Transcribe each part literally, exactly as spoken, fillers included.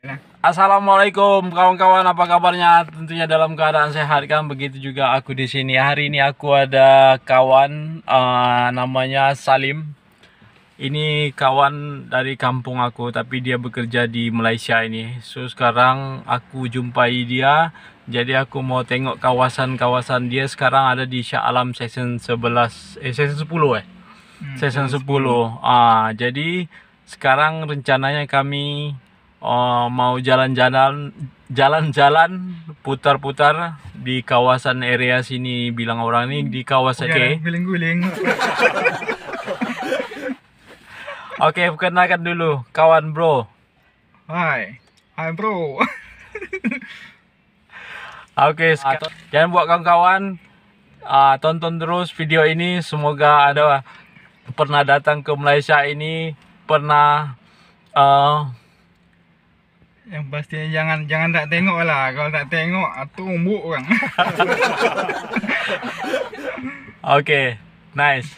Assalamualaikum kawan-kawan, apa kabarnya? Tentunya dalam keadaan sehat kan? Begitu juga aku di sini. Hari ini aku ada kawan uh, namanya Salim. Ini kawan dari kampung aku, tapi dia bekerja di Malaysia ini. So sekarang aku jumpai dia. Jadi aku mau tengok kawasan-kawasan dia. Sekarang ada di Shah Alam section sebelas, eh section sepuluh eh. Hmm, section sepuluh. Ah, jadi sekarang rencananya kami Oh, mau jalan-jalan, jalan-jalan, putar-putar di kawasan area sini. Bilang orang ini di kawasan Oke, guling-guling. Oke, perkenalkan dulu kawan bro. Hai, hai bro. Oke, jangan buat kawan-kawan uh, tonton terus video ini. Semoga ada pernah datang ke Malaysia ini, pernah uh, yang pastinya jangan jangan tak tengok lah. Kalau tak tengok, tumbuk orang. Oke, okay, nice.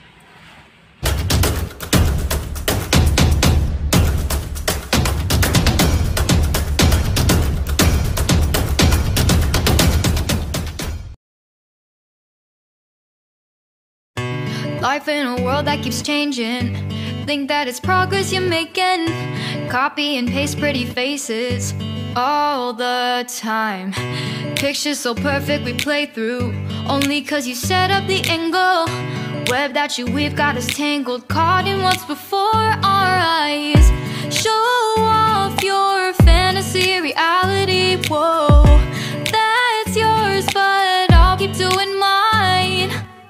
Life in a world that keeps changing. Think that it's progress you're making. Copy and paste pretty faces all the time. Pictures so perfect we play through, only cause you set up the angle. Web that you weave got us tangled, caught in what's before our eyes. Show off your fantasy reality. Whoa, that's yours, but I'll keep doing mine.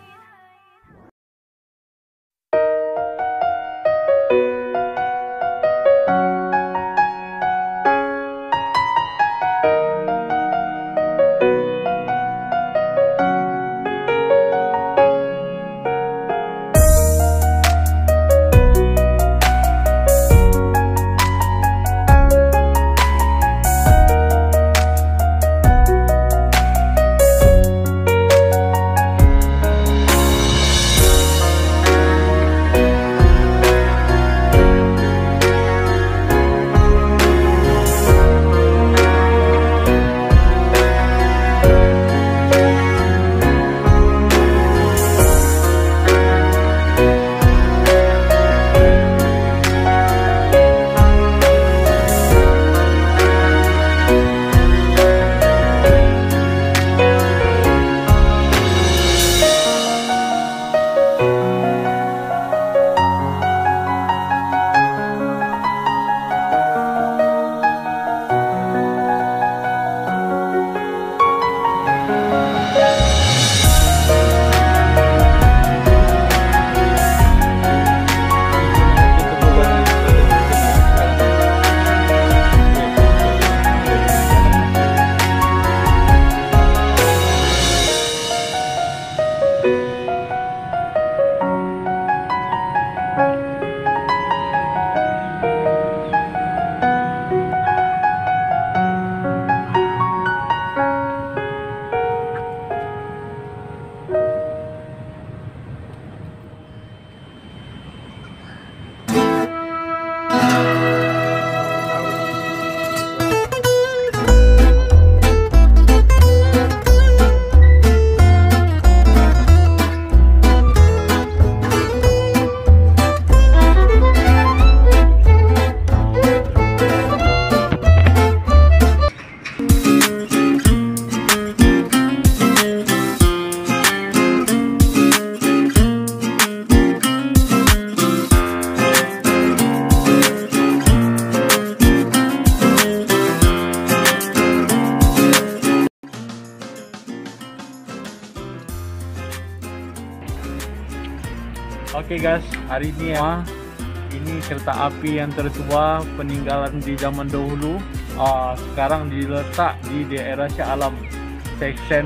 Oke okay guys, hari ini ya, ini kereta api yang tertua peninggalan di zaman dahulu. Uh, sekarang diletak di daerah Shah Alam section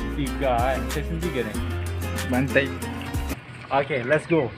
tiga, eh, section tiga nih. Bantai. Oke, okay, let's go.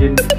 Jin